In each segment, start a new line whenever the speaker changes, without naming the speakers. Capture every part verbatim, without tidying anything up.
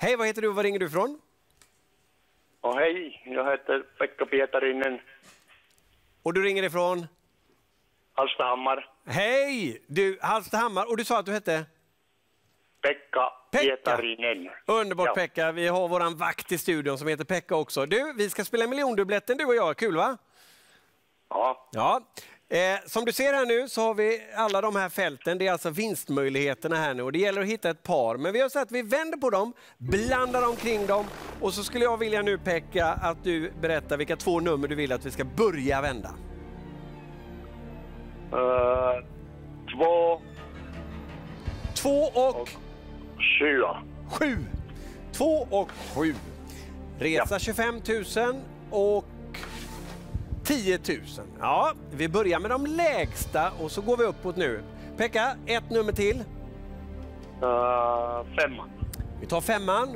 Hej, vad heter du och var ringer du ifrån?
Och hej, jag heter Pekka Pietarinen.
Och du ringer ifrån?
Hallstahammar.
Hej! Du, Hallstahammar. Och du sa att du hette?
Pekka,
Pekka.
Pietarinen.
Underbart
Ja.
Pekka. Vi har våran vakt i studion som heter Pekka också. Du, vi ska spela miljondubbletten du och jag. Kul va?
Ja.
Ja. Eh, som du ser här nu så har vi alla de här fälten. Det är alltså vinstmöjligheterna här nu och det gäller att hitta ett par. Men vi har sett att vi vänder på dem, blandar omkring dem och så skulle jag vilja nu Pekka att du berättar vilka två nummer du vill att vi ska börja vända.
Uh, två
Två och,
och sju.
sju. Två och sju. Resa
Ja.
tjugofem tusen och tio tusen. Ja, vi börjar med de lägsta och så går vi uppåt nu. Pekka, ett nummer till.
Uh, femman.
Vi tar femman.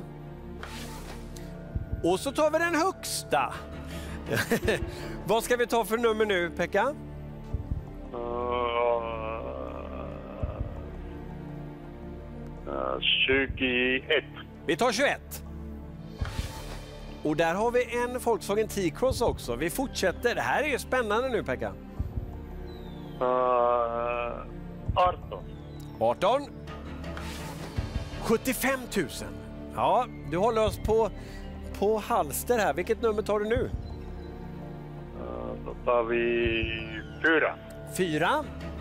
Och så tar vi den högsta. Vad ska vi ta för nummer nu, Pekka?
Uh, uh, tjugoett.
Vi tar tjugoett. Och där har vi en Volkswagen T-Cross också. Vi fortsätter. Det här är ju spännande nu, Pekka.
Uh, arton.
arton. sjuttiofem tusen. Ja, du håller oss på, på halster här. Vilket nummer tar du nu?
Uh, då tar vi fyra.
Fyra.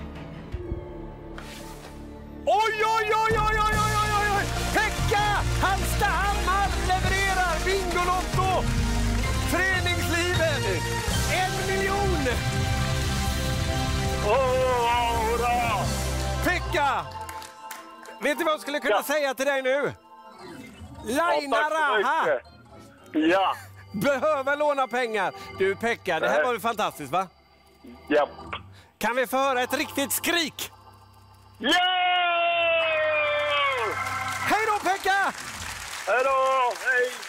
Oj, oj, oj, oj, oj, oj, oj, oj! Pekka! Hallstahammar levererar Bingolotto! Föreningslivet! En miljon!
Åh, hurra!
Pekka! Vet du vad jag skulle kunna
Ja.
säga till dig nu? Laina
Ja, tack så
Raha
mycket. Ja,
behöver låna pengar. Du Pekka, det här var ju fantastiskt va?
ja.
Kan vi få höra ett riktigt skrik?
Ja!
Hej då Pekka!
Hej då! Hej!